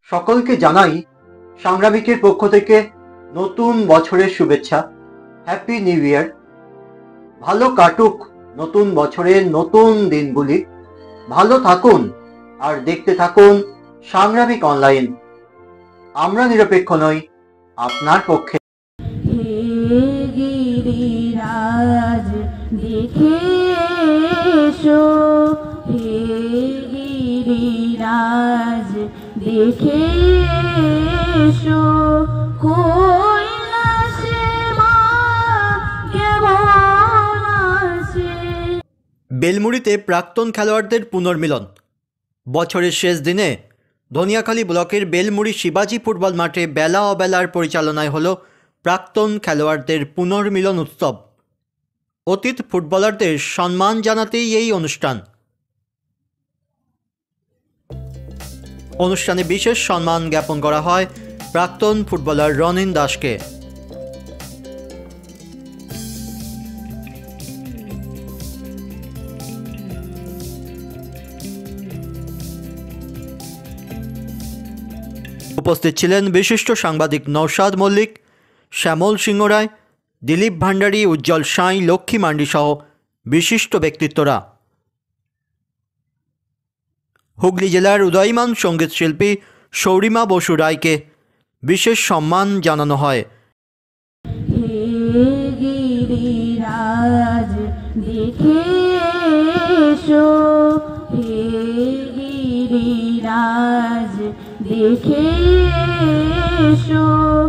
সকলকে জানাই সাংগ্রামিকের পক্ষ থেকে নতুন বছরের শুভেচ্ছা। Happy new year. ভালো কাটুক নতুন বছরের নতুন দিনগুলি। ভালো থাকুন আর দেখতে থাকুন সাংগ্রামিক অনলাইন। আমরা নিরপেক্ষ নই, আপনার পক্ষে। হে গিরিরাজ দেখে এসো, হে গিরিরাজ দেখে এসো, কৈলাসে মা কেমন আছে। বেলমুড়িতে প্রাক্তন খেলোয়াড়দের পুনর্মিলন। বছরের শেষ দিনে ধনিয়াখালী ব্লকের বেলমুড়ি শিবাজি ফুটবল মাঠে বেলা অবেলার পরিচালনায় হলো প্রাক্তন খেলোয়াড়দের পুনর্মিলন উৎসব। অতীত ফুটবলারদের সম্মান জানাতেই এই অনুষ্ঠান। অনুষ্ঠানে বিশেষ সম্মান জ্ঞাপন করা হয় প্রাক্তন ফুটবলার রনিন দাসকে। উপস্থিত ছিলেন বিশিষ্ট সাংবাদিক নওশাদ মল্লিক, শ্যামল সিংহ রায়, দিলীপ ভান্ডারী, উজ্জ্বল সাঁই, লক্ষ্মী মান্ডি সহ বিশিষ্ট ব্যক্তিত্বরা। হুগলি জেলার উদয়মান সঙ্গীত শিল্পী শৌরিমা বসু রায়কে বিশেষ সম্মান জানানো হয়। হে গিরিরাজ দেখে এসো, হে গিরিরাজ দেখে এসো,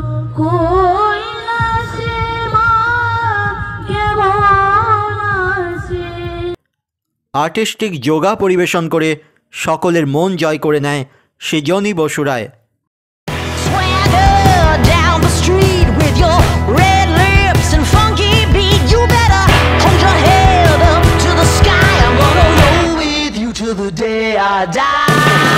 কৈলাসে মা কেমন আছে। আর্টিস্টিক যোগা পরিবেশন করে সকলের মন জয় করে নেয় Srijani Basu Roy. Swagger down the street with your red lips and funky beat. You better hold your head up to the sky. I'm gonna roll with you till the day I die.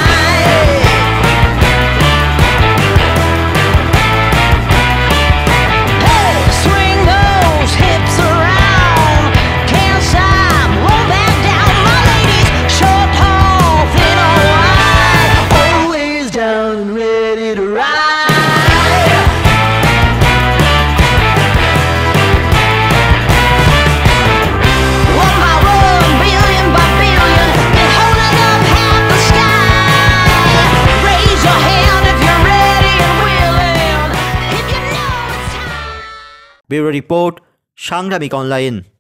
Hey, swing those hips around. Can't stop, roll that down. My ladies, short, tall, thin or wide, always down and ready to ride. One by one, billion by billion, they're holding up half the sky. Raise your hand if you're ready and willing, if you know it's time. Bureau report, Sangramik online.